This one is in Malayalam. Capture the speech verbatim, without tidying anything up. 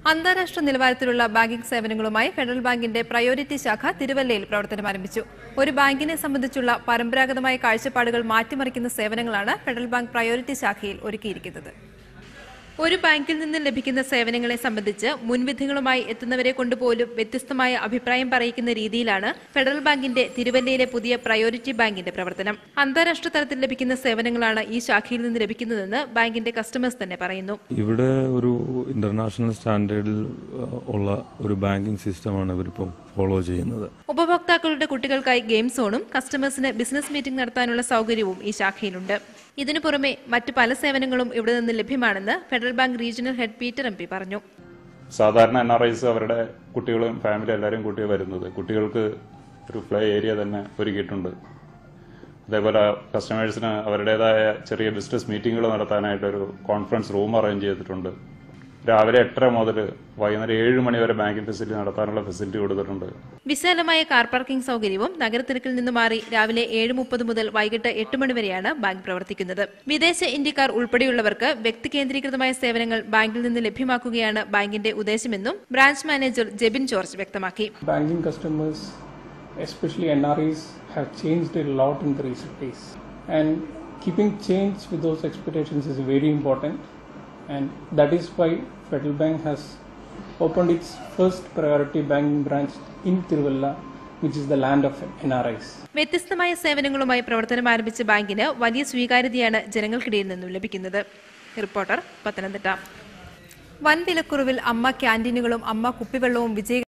അന്താരാഷ്ട്ര നിലവാരത്തിലുള്ള ബാങ്കിംഗ് സേവനങ്ങളുമായി ഫെഡറൽ ബാങ്കിന്റെ പ്രയോറിറ്റി ശാഖ തിരുവല്ലയിൽ പ്രവർത്തനം ആരംഭിച്ചു. ഒരു ബാങ്കിനെ സംബന്ധിച്ചുള്ള പരമ്പരാഗതമായ കാഴ്ചപ്പാടുകൾ മാറ്റിമറിക്കുന്ന സേവനങ്ങളാണ് ഫെഡറൽ ബാങ്ക് പ്രയോറിറ്റി ശാഖയിൽ ഒരുക്കിയിരിക്കുന്നത്. ഒരു ബാങ്കിൽ നിന്ന് ലഭിക്കുന്ന സേവനങ്ങളെ സംബന്ധിച്ച് മുൻവിധികളുമായി എത്തുന്നവരെ കൊണ്ടുപോലും വ്യത്യസ്തമായ അഭിപ്രായം പറയിക്കുന്ന രീതിയിലാണ് ഫെഡറൽ ബാങ്കിന്റെ തിരുവല്ലയിലെ പുതിയ പ്രയോറിറ്റി ബാങ്കിന്റെ പ്രവർത്തനം. അന്താരാഷ്ട്ര തലത്തിൽ ലഭിക്കുന്ന സേവനങ്ങളാണ് ഈ ശാഖയിൽ നിന്ന് ലഭിക്കുന്നതെന്ന് ബാങ്കിന്റെ കസ്റ്റമേഴ്സ് തന്നെ പറയുന്നു. ഇവിടെ ഒരു ഇന്റർനാഷണൽ സ്റ്റാൻഡേർഡിൽ ഉള്ള ഒരു ബാങ്കിംഗ് സിസ്റ്റമാണ് ഇവരിപ്പം ഫോളോ ചെയ്യുന്നത്. ഉപഭോക്താക്കളുടെ കുട്ടികൾക്കായി ഗെയിം സോണും കസ്റ്റമേഴ്സിന് ബിസിനസ് മീറ്റിംഗ് നടത്താനുള്ള സൗകര്യവും ഈ ശാഖയിലുണ്ട്. ഇതിനു പുറമെ മറ്റു പല സേവനങ്ങളും ഇവിടെ നിന്ന് ലഭ്യമാണെന്ന് Federal Bank regional head Peter M P പറഞ്ഞു. സാധാരണ എൻ ആർ ഐസ് അവരുടെ കുട്ടികളും ഫാമിലി എല്ലാവരും കൂട്ടി വരുന്നത്. കുട്ടികൾക്ക് ഒരു പ്ലേ ഏരിയ തന്നെ ഒരുക്കിയിട്ടുണ്ട്. അതേപോലെ കസ്റ്റമേഴ്സിന് അവരുടേതായ ചെറിയ ബിസിനസ് മീറ്റിങ്ങുകൾ നടത്താനായിട്ടൊരു കോൺഫറൻസ് റൂം അറേഞ്ച് ചെയ്തിട്ടുണ്ട്. രാവിലെ എട്ടര മുതൽ വൈകുന്നേരം ഏഴ് മണി വരെ ബാങ്കിംഗ് ഫെസിലിറ്റി നടത്താനുള്ള ഫെസിലിറ്റി കൊടുത്തിട്ടുണ്ട്. വിശാലമായ കാർ പാർക്കിംഗ് സൗകര്യവും നഗരത്തിരക്കിൽ നിന്ന് മാറി രാവിലെ ഏഴ് മുപ്പത് മുതൽ വൈകിട്ട് എട്ട് മണി വരെയാണ് ബാങ്ക് പ്രവർത്തിക്കുന്നത്. വിദേശ ഇന്ത്യക്കാർ ഉൾപ്പെടെയുള്ളവർക്ക് വ്യക്തി കേന്ദ്രീകൃതമായ സേവനങ്ങൾ ബാങ്കിൽ നിന്ന് ലഭ്യമാക്കുകയാണ് ബാങ്കിന്റെ ഉദ്ദേശമെന്നും ബ്രാഞ്ച് മാനേജർ ജെബിൻ ജോർജ് വ്യക്തമാക്കി. Banking customers, especially N R Is, have changed a lot in the recent days, and keeping change with those expectations is very important, and that is why Federal Bank has opened its first priority banking branch in Tiruvalla, which is the land of N R Is. വ്യത്യസ്തമായ സേവനങ്ങളുമായി പ്രവർത്തനം ആരംഭിച്ച ബാങ്കിന് വലിയ സ്വീകാര്യതയാണ് ജനങ്ങൾക്കിടയിൽ നിന്നും ലഭിക്കുന്നത്. റിപ്പോർട്ടർ, പത്തനംതിട്ട. വൻ വിലക്കുറവിൽ അമ്മ ക്യാന്റീനുകളും അമ്മ കുപ്പിവെള്ളവും വിജയ